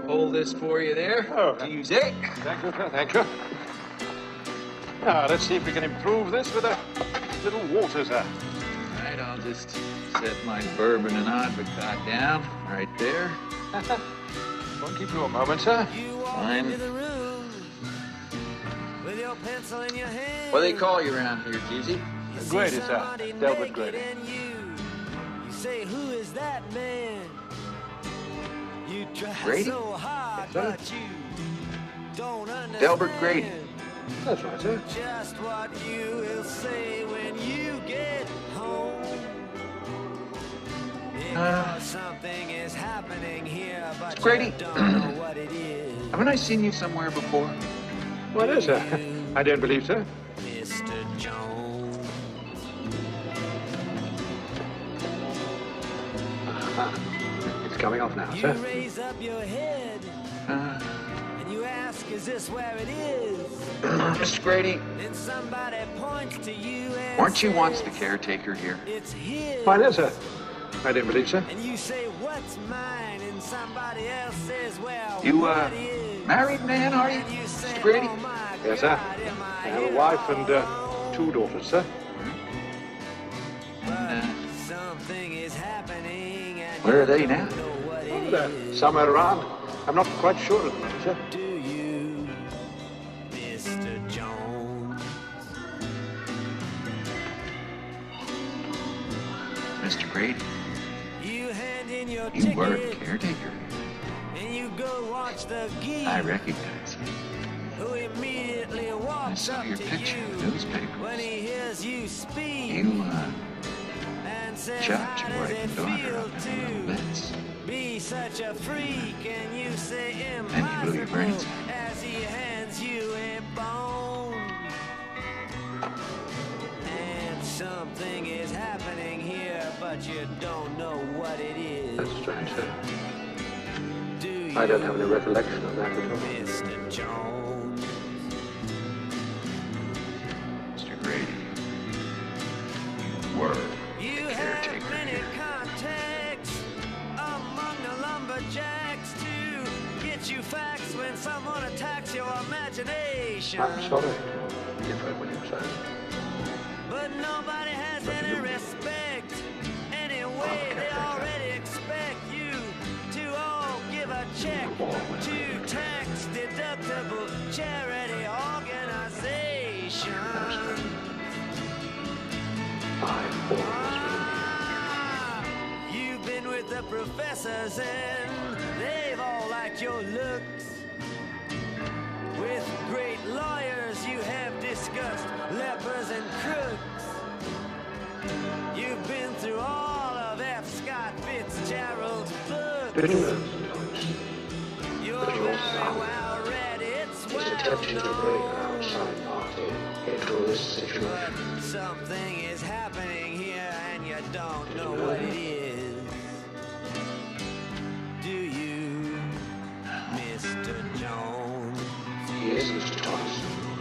hold this for you there. Oh, Use it. Thank you, sir. Thank you. Now, let's see if we can improve this with a little water, sir. All right, I'll just set my bourbon and advocaat down right there. Won't keep you a moment, sir. Fine. What do they call you around here, Jeezy? Grady, sir. Delbert Grady. You say, who is that man? You try Grady? so hard, but you don't understand. Delbert Grady. That's right, sir. Just what you will say when you get home. Because something is happening here, but Grady. you don't know what it is. Haven't I seen you somewhere before? What is, sir? I don't believe so. Mr. Jones. It's coming off now, You sir. raise up your head and you ask, is this where it is? Mr. Grady, Then somebody points to you and weren't you says, once the caretaker here? it's his. Why, no, sir. I don't believe so. And you say, what's mine? And somebody else says, well, You, what is? married man, are you, And you say, Mr. Grady? oh my Yes, sir. God, am I have a here wife all and alone? 2 daughters, sir. But something is happening and Where are you they don't now? know what it Oh, they're is. somewhere around. I'm not quite sure at the moment, sir. Do you, Mr. Jones? Mr. Grady, You hand in your you were the ticket caretaker. and you go watch the geese. I recognize you. Who immediately I walks saw up your to picture you in the newspapers. when he hears you speak You, and says, chopped how your does wife it and daughter feel up in little to bits. be such a freak? And you say you blew your impossible brains as he hands you a bone. And something is happening here, but you don't know what it is. That's strange, sir. Do you, I don't have any recollection of that at all. Mr. Jones? Mr. Grady, you were You the have caretaker many here. contacts among the lumberjacks to get you facts when someone attacks your imagination. I'm sorry if I believe so. But nobody has any respect. Anyway, they already expect you to all give a check to tax-deductible charity organization. I've always You've been with the professors and they've all liked your looks. With great lawyers you have discussed lepers and crooks. You've been through all of F. Scott Fitzgerald's books. believed You're very well read, it's his well attention to bring known. outside party into this situation. But something is happening here and you don't know what it is. Do you, Mr. Jones? Yes, Mr. Thomas.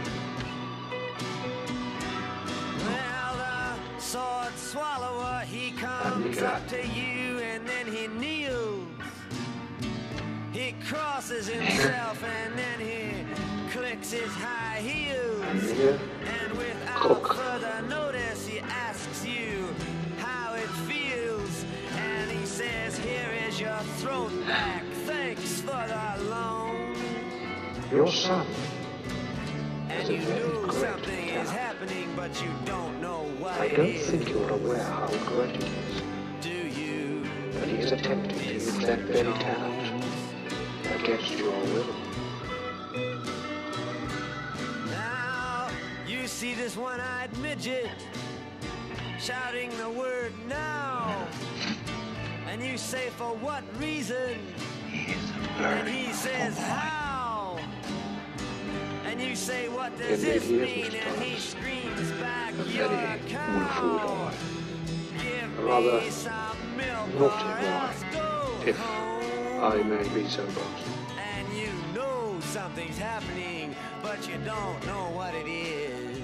Well, the sword swallower, he comes up to you and then he kneels. He crosses himself and then he clicks his high heels. And without further notice, he asks you how it feels. And he says, here is your throat back. Thanks for the loan. Your son. And you know something is happening, but you don't know what I it don't is. think you're aware how correct it is. Do you? But he is attempting to use that very talent against your will. Now, you see this one-eyed midget shouting the word now. And you say, for what reason? He is a And very he says, boy. how? And you say, what does Indeed this he is, mean? Mr. And he Thomas. screams back, A you're a very willful cow. boy. Give Rather me some milk naughty or boy, else go if home. I may be so bold. And you know something's happening, but you don't know what it is.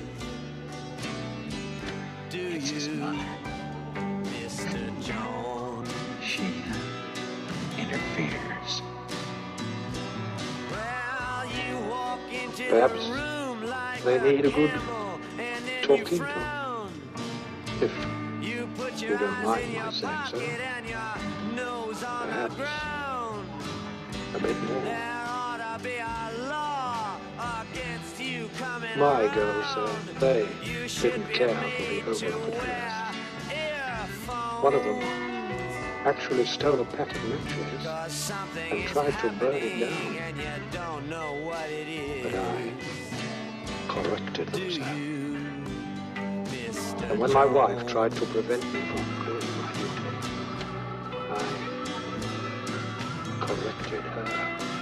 Do It's his you, mother. Mr. Jones? She interferes. Perhaps they need a good talking to. If you don't mind my saying so. Perhaps a bit more. My girls said they didn't care for the overlook at first. One of them actually stole a pack of matches and tried to burn it down. But I corrected them, sir. And when my wife tried to prevent me from doing my duty, I corrected her.